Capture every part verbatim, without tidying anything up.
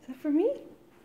Is that for me?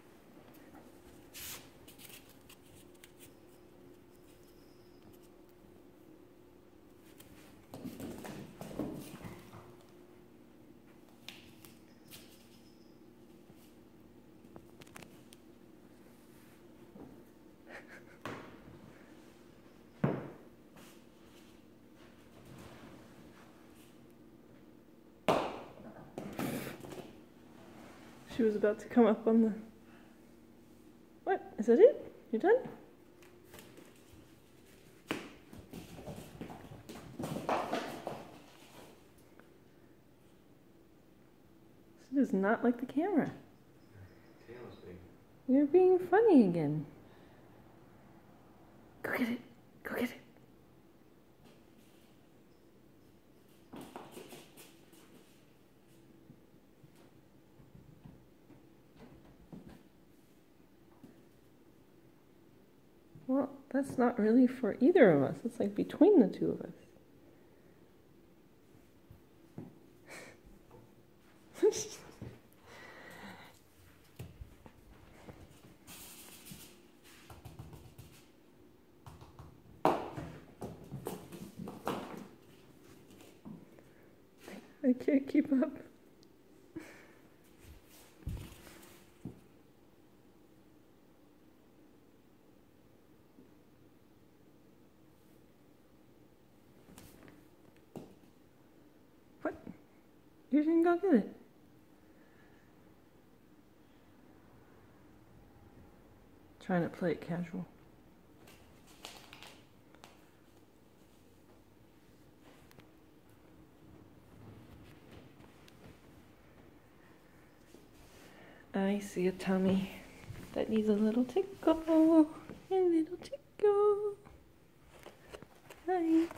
She was about to come up on the... What? Is that it? You're done? She does not like the camera. Tail is big. You're being funny again. Go get it. Go get it. Well, that's not really for either of us. It's like between the two of us. I can't keep up. What? You didn't go get it. Trying to play it casual. I see a tummy that needs a little tickle. A little tickle. Hi.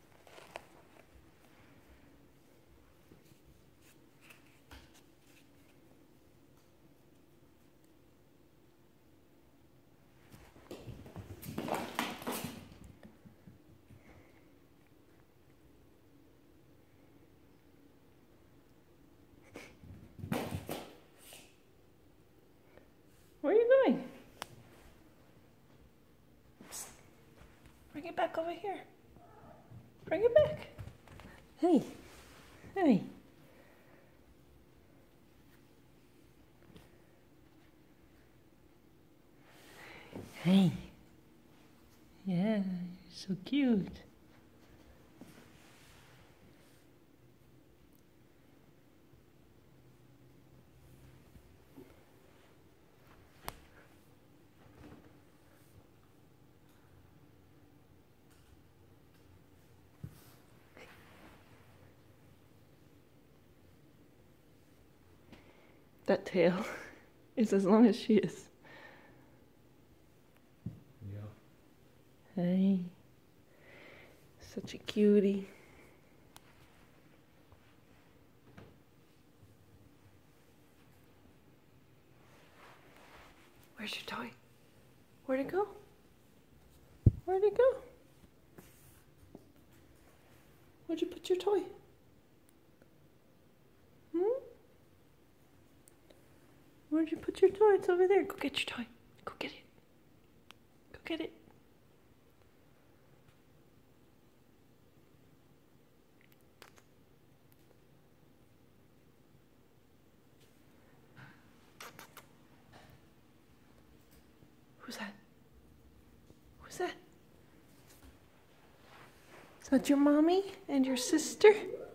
Where are you going? Psst. Bring it back over here. Bring it back. Hey. Hey. Hey. Yeah, you're so cute. That tail is as long as she is. Yeah. Hey. Such a cutie. Where's your toy? Where'd it go? Where'd it go? Where'd you put your toy? Hmm? Where'd you put your toy? It's over there. Go get your toy. Go get it. Go get it. Who's that? Who's that? Is that your mommy and your sister?